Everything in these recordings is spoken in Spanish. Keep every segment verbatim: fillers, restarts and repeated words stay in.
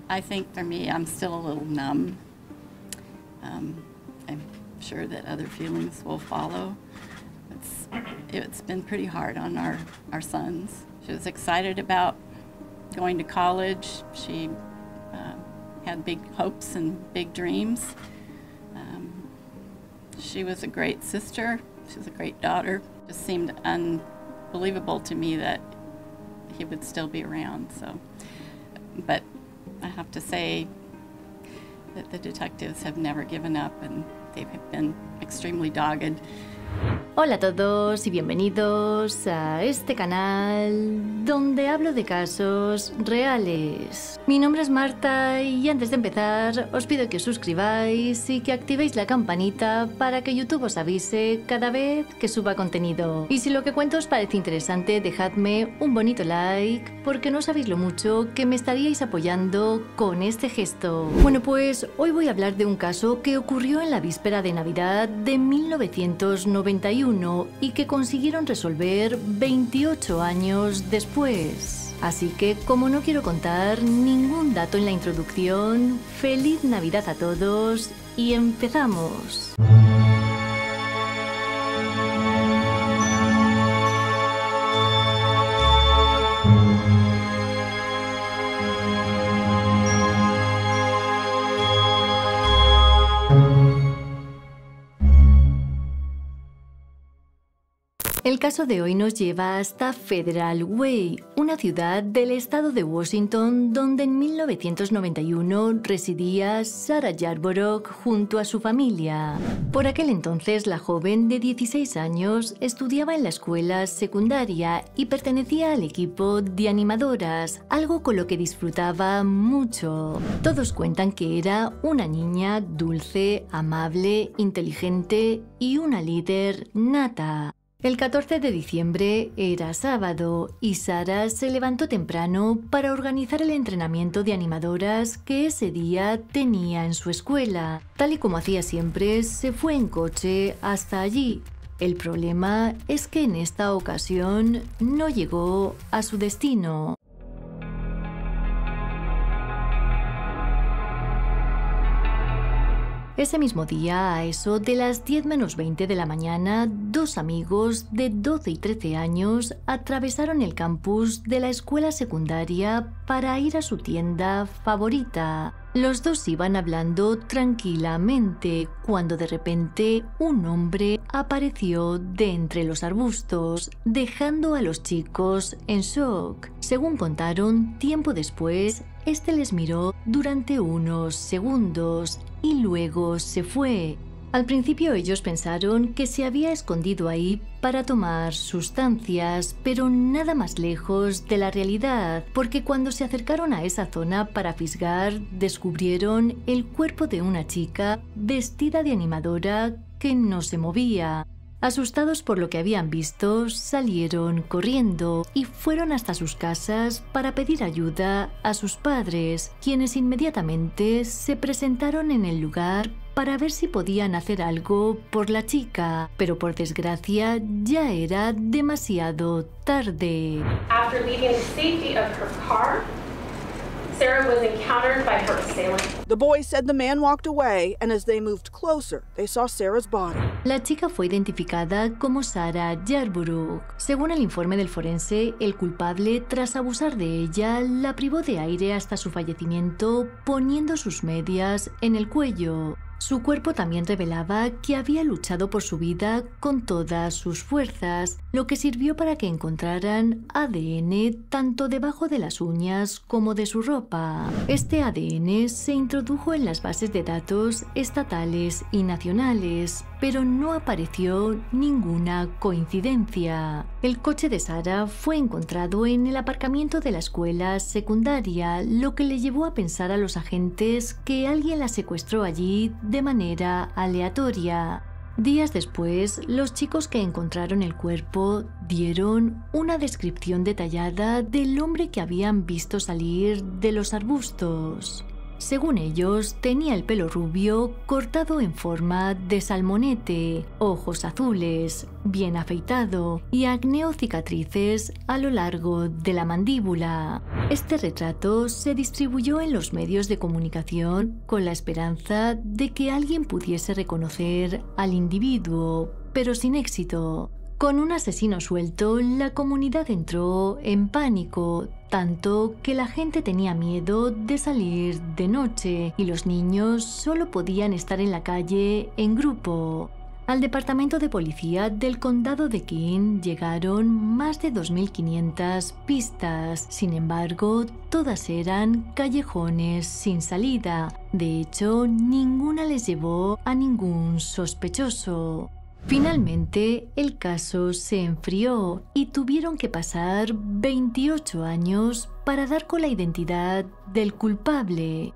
I think for me, I'm still a little numb. Um, I'm sure that other feelings will follow. It's, it's been pretty hard on our, our sons. She was excited about going to college. She uh, had big hopes and big dreams. Um, she was a great sister. She was a great daughter. It just seemed unbelievable to me that he would still be around. So, but I have to say that the detectives have never given up and they've been extremely dogged. Hola a todos y bienvenidos a este canal donde hablo de casos reales. Mi nombre es Marta y antes de empezar os pido que os suscribáis y que activéis la campanita para que YouTube os avise cada vez que suba contenido. Y si lo que cuento os parece interesante, dejadme un bonito like porque no sabéis lo mucho que me estaríais apoyando con este gesto. Bueno, pues hoy voy a hablar de un caso que ocurrió en la víspera de Navidad de mil novecientos noventa y uno y que consiguieron resolver veintiocho años después. Así que, como no quiero contar ningún dato en la introducción, ¡feliz Navidad a todos! Y empezamos. El caso de hoy nos lleva hasta Federal Way, una ciudad del estado de Washington donde en mil novecientos noventa y uno residía Sarah Yarborough junto a su familia. Por aquel entonces la joven de dieciséis años estudiaba en la escuela secundaria y pertenecía al equipo de animadoras, algo con lo que disfrutaba mucho. Todos cuentan que era una niña dulce, amable, inteligente y una líder nata. El catorce de diciembre era sábado y Sarah se levantó temprano para organizar el entrenamiento de animadoras que ese día tenía en su escuela. Tal y como hacía siempre, se fue en coche hasta allí. El problema es que en esta ocasión no llegó a su destino. Ese mismo día, a eso de las diez menos veinte de la mañana, dos amigos de doce y trece años atravesaron el campus de la escuela secundaria para ir a su tienda favorita. Los dos iban hablando tranquilamente cuando de repente un hombre apareció de entre los arbustos, dejando a los chicos en shock. Según contaron, tiempo después, este les miró durante unos segundos y luego se fue. Al principio ellos pensaron que se había escondido ahí para tomar sustancias, pero nada más lejos de la realidad, porque cuando se acercaron a esa zona para fisgar, descubrieron el cuerpo de una chica vestida de animadora que no se movía. Asustados por lo que habían visto, salieron corriendo y fueron hasta sus casas para pedir ayuda a sus padres, quienes inmediatamente se presentaron en el lugar para ver si podían hacer algo por la chica, pero por desgracia ya era demasiado tarde. After leaving the safety of her car, Sarah was encountered by her assailant. The boys said the man walked away, and as they moved closer, they saw Sarah's body. La chica fue identificada como Sarah Yarborough. Según el informe del forense, el culpable, tras abusar de ella, la privó de aire hasta su fallecimiento, poniendo sus medias en el cuello. Su cuerpo también revelaba que había luchado por su vida con todas sus fuerzas, lo que sirvió para que encontraran A D N tanto debajo de las uñas como de su ropa. Este A D N se introdujo en las bases de datos estatales y nacionales, pero no apareció ninguna coincidencia. El coche de Sarah fue encontrado en el aparcamiento de la escuela secundaria, lo que le llevó a pensar a los agentes que alguien la secuestró allí de manera aleatoria. Días después, los chicos que encontraron el cuerpo dieron una descripción detallada del hombre que habían visto salir de los arbustos. Según ellos, tenía el pelo rubio cortado en forma de salmonete, ojos azules, bien afeitado y acné o cicatrices a lo largo de la mandíbula. Este retrato se distribuyó en los medios de comunicación con la esperanza de que alguien pudiese reconocer al individuo, pero sin éxito. Con un asesino suelto, la comunidad entró en pánico, tanto que la gente tenía miedo de salir de noche y los niños solo podían estar en la calle en grupo. Al departamento de policía del condado de King llegaron más de dos mil quinientas pistas. Sin embargo, todas eran callejones sin salida. De hecho, ninguna les llevó a ningún sospechoso. Finalmente, el caso se enfrió y tuvieron que pasar veintiocho años para dar con la identidad del culpable.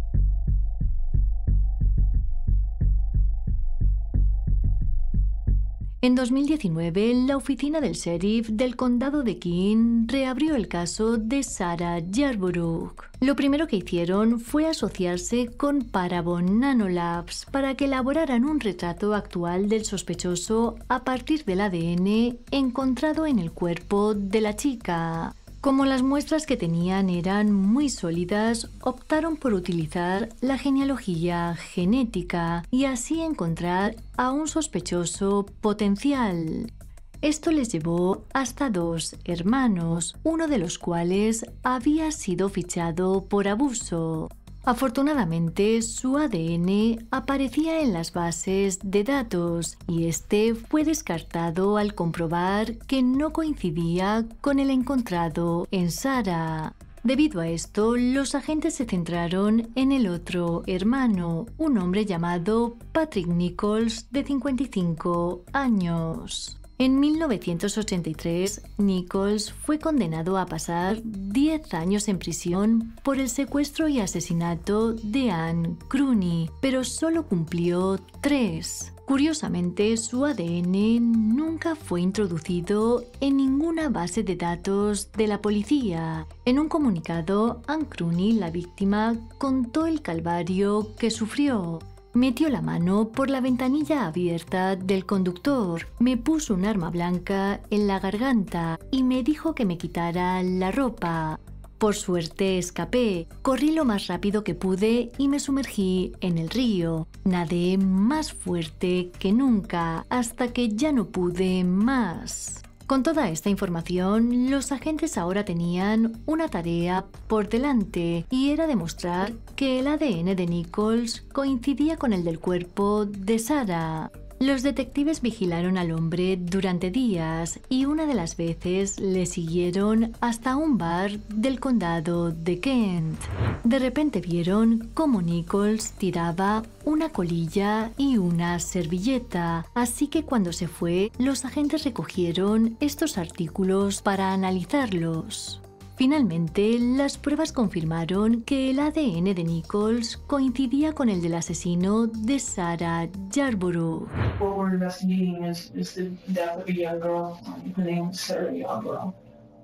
En dos mil diecinueve, la oficina del sheriff del condado de King reabrió el caso de Sarah Yarborough. Lo primero que hicieron fue asociarse con Paramount Nanolabs para que elaboraran un retrato actual del sospechoso a partir del A D N encontrado en el cuerpo de la chica. Como las muestras que tenían eran muy sólidas, optaron por utilizar la genealogía genética y así encontrar a un sospechoso potencial. Esto les llevó hasta dos hermanos, uno de los cuales había sido fichado por abuso. Afortunadamente, su A D N aparecía en las bases de datos y este fue descartado al comprobar que no coincidía con el encontrado en Sarah. Debido a esto, los agentes se centraron en el otro hermano, un hombre llamado Patrick Nichols, de cincuenta y cinco años. En mil novecientos ochenta y tres, Nichols fue condenado a pasar diez años en prisión por el secuestro y asesinato de Anne Crooney, pero solo cumplió tres. Curiosamente, su A D N nunca fue introducido en ninguna base de datos de la policía. En un comunicado, Anne Crooney, la víctima, contó el calvario que sufrió. Metió la mano por la ventanilla abierta del conductor, me puso un arma blanca en la garganta y me dijo que me quitara la ropa. Por suerte escapé, corrí lo más rápido que pude y me sumergí en el río. Nadé más fuerte que nunca hasta que ya no pude más. Con toda esta información, los agentes ahora tenían una tarea por delante y era demostrar que el A D N de Nichols coincidía con el del cuerpo de Sarah. Los detectives vigilaron al hombre durante días y una de las veces le siguieron hasta un bar del condado de Kent. De repente vieron cómo Nichols tiraba una colilla y una servilleta, así que cuando se fue, los agentes recogieron estos artículos para analizarlos. Finalmente, las pruebas confirmaron que el A D N de Nichols coincidía con el del asesino de Sarah Yarborough. What we're investigating is, is the death of a young girl. Her name is Sarah Yarborough.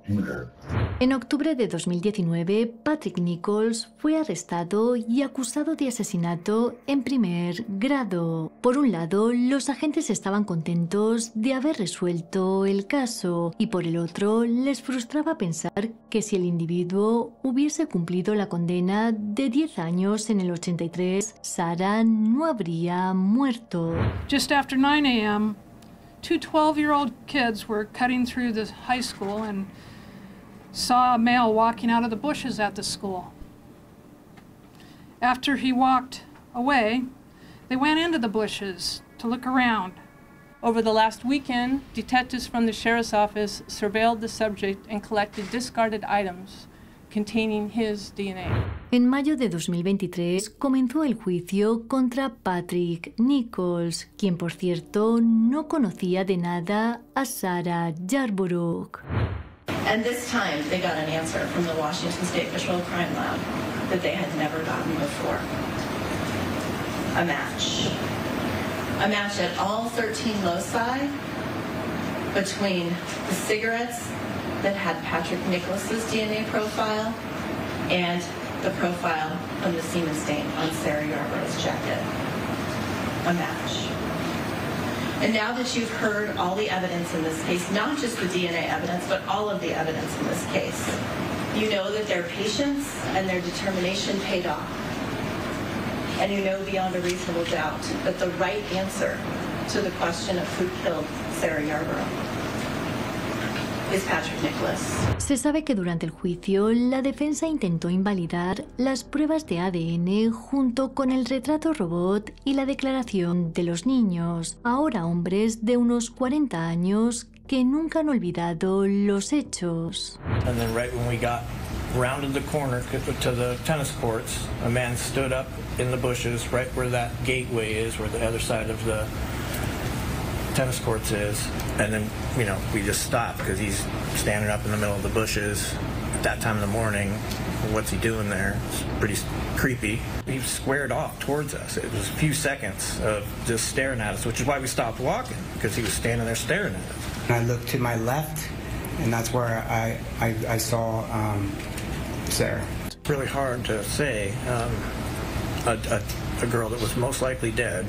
En octubre de dos mil diecinueve, Patrick Nichols fue arrestado y acusado de asesinato en primer grado. Por un lado, los agentes estaban contentos de haber resuelto el caso y por el otro, les frustraba pensar que si el individuo hubiese cumplido la condena de diez años en el ochenta y tres, Sarah no habría muerto. Just after nine a m, two twelve-year-old kids were cutting through the high school and saw a male walking out of the bushes at the school. After he walked away, they went into the bushes to look around. Over the last weekend, detectives from the sheriff's office surveilled the subject and collected discarded items containing his D N A. En mayo de dos mil veintitrés comenzó el juicio contra Patrick Nichols, quien por cierto no conocía de nada a Sarah Yarborough. And this time they got an answer from the Washington State Patrol Crime Lab that they had never gotten before. A match. A match at all thirteen loci between the cigarettes that had Patrick Nicholas's D N A profile and the profile of the semen stain on Sarah Yarborough's jacket. A match. And now that you've heard all the evidence in this case, not just the D N A evidence, but all of the evidence in this case, you know that their patience and their determination paid off. And you know beyond a reasonable doubt that the right answer to the question of who killed Sarah Yarborough is Patrick Nicholas. Se sabe que durante el juicio la defensa intentó invalidar las pruebas de A D N junto con el retrato robot y la declaración de los niños, ahora hombres de unos cuarenta años que nunca han olvidado los hechos. And then right when we got rounded the corner to the tennis courts, a man stood up in the bushes right where that gateway is, where the other side of the tennis courts is, and then, you know, we just stopped because he's standing up in the middle of the bushes at that time of the morning. What's he doing there? It's pretty creepy. He squared off towards us. It was a few seconds of just staring at us, which is why we stopped walking, because he was standing there staring at us. I looked to my left, and that's where I, I, I saw um, Sarah. It's really hard to say. Um, a, a, a girl that was most likely dead,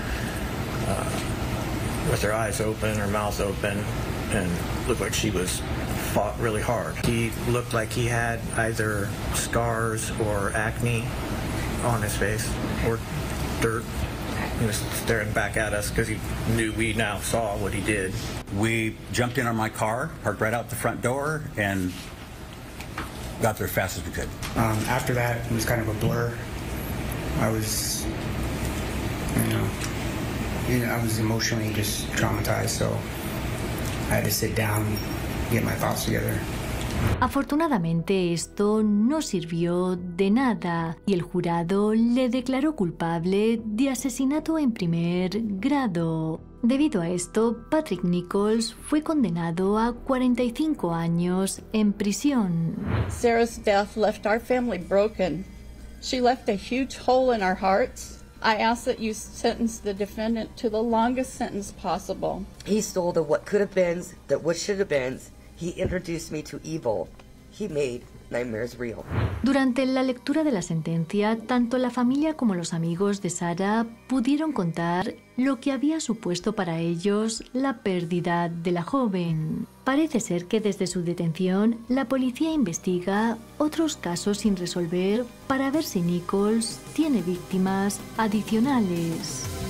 uh, with her eyes open, her mouth open, and looked like she was fought really hard. He looked like he had either scars or acne on his face, or dirt. He was staring back at us because he knew we now saw what he did. We jumped in on my car, parked right out the front door, and got there as fast as we could. Um, after that, it was kind of a blur. I was, you know, you know, I was emotionally just traumatized, so I had to sit down and get my thoughts together. Afortunadamente esto no sirvió de nada y el jurado le declaró culpable de asesinato en primer grado. Debido a esto, Patrick Nichols fue condenado a cuarenta y cinco años en prisión. Sarah's death left our family broken. She left a huge hole in our hearts. I ask that you sentence the defendant to the longest sentence possible. He stole the what could have been, the what should have been. He introduced me to evil. He made nightmares real. Durante la lectura de la sentencia, tanto la familia como los amigos de Sarah pudieron contar lo que había supuesto para ellos la pérdida de la joven. Parece ser que desde su detención, la policía investiga otros casos sin resolver para ver si Nichols tiene víctimas adicionales.